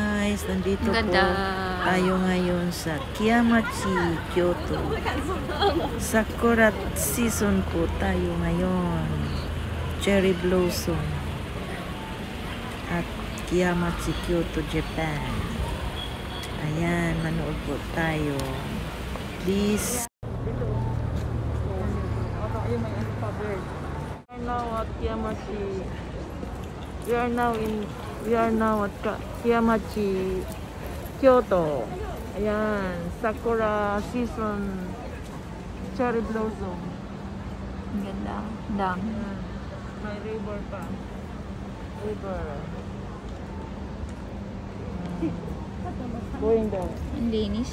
guys, nandito po Ganda. tayo ngayon sa Kiyamachi, Kyoto. Sakura season po tayo ngayon. Cherry blossom at Kiyamachi, Kyoto, Japan. Ayan, manood po tayo. Please. Now at Kiyamachi. We are now at Kiyamachi, Kyoto. Ayan, Sakura season, cherry blossom. Ang ganda. Dami. May river pa. River. Going down. Ang linis.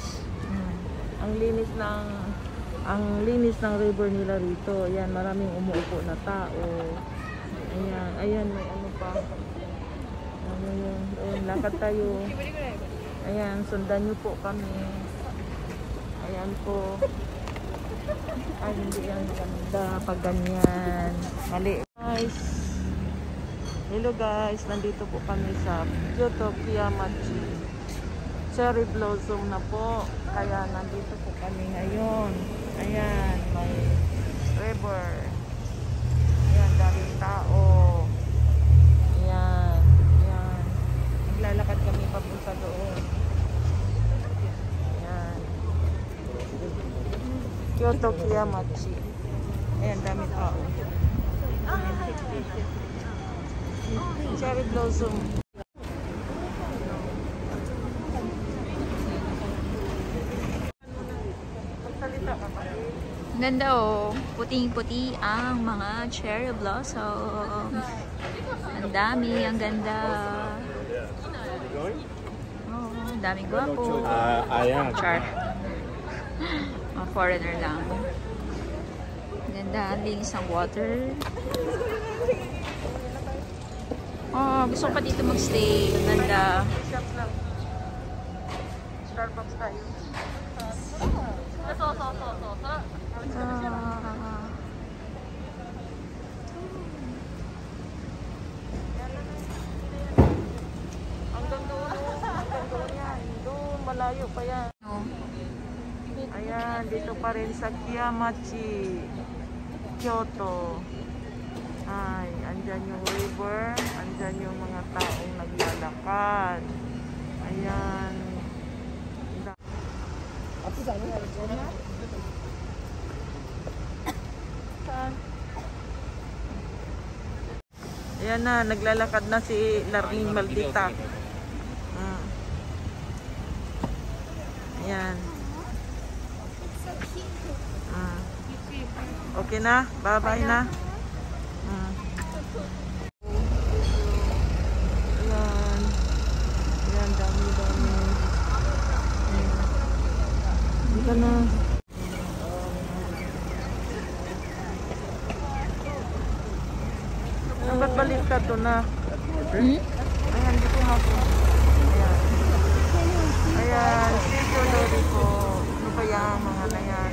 Ang linis ng river nila rito. Ayan, maraming umuupo na tao. Ayan, may ano pa. Ano yun? Ayan, lakad tayo. Ayan, sundan nyo po kami. Ayan po. Ay, hindi yan ganda pag ganyan. Mali. Guys. Hello guys, nandito po kami sa Kyoto, Kiyamachi. Cherry blossom na po. Kaya nandito po kami ngayon. Ayan, may river. Ayan, daming tao. Ayan, ayan. Naglalakad kami papunta doon. Ayan. Kyoto, Kiyamachi. Ayan, daming tao. Cherry blossom. Ganda oh. Puting-puti ang mga cherry blossoms. Ang dami, ang ganda. Oh, ang daming gwapo. Ayan. Char. Mga foreigner lang. Ganda, ang linis ng water. Oh, gusto ko pa dito magstay. Ganda. Starbucks tayo. Hanggang doon yan. Doon, malayo pa yan. Ayan, dito pa rin sa Kiyamachi, Kyoto. Ay, andyan yung river, andyan yung mga taong naglalakad. Ayan. Ayan na, naglalakad na si Larling Maldita. Ayan. Okay na? Bye-bye na? Ayan. Ayan, dami-dami. Dito na. Ba't balik ka to na? Ayan, dito nga po. Ayan. Ayan, dito lori po. Ano ba yung mga na yan?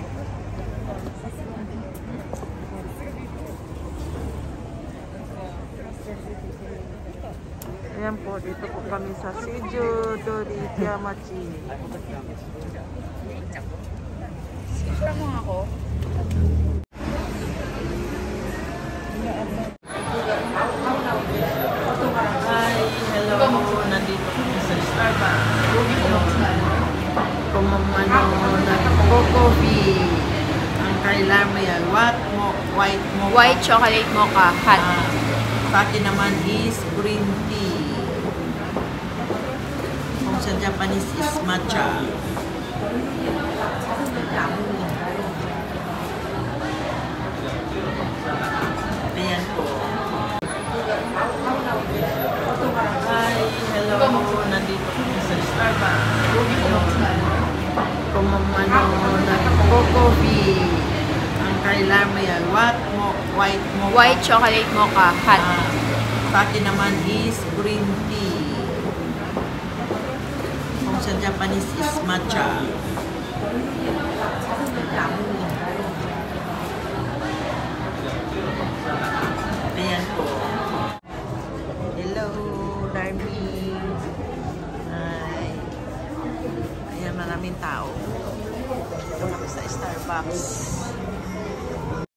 Ayan po, dito po kami sa Shijo Dori Kiyamachi. Sipra mo ako. Hi, hello. Nandito kami sa Starbucks. Kung nag-coffee. Ang kailangan mo yan, white mocha. White chocolate mocha. Hot. Sa akin naman is green tea. Kung sa Japanese is matcha. Ayan po. Hi, hello. Nandito kami sa Starbucks. Kung nag-coffee. Ang kailangan mo yan, white mocha. White chocolate mocha. Hot. Sa akin naman is green tea. Kung sa Japanese is matcha. Ayan po. Hello, Darby. maraming tao. Ito kami sa Starbucks.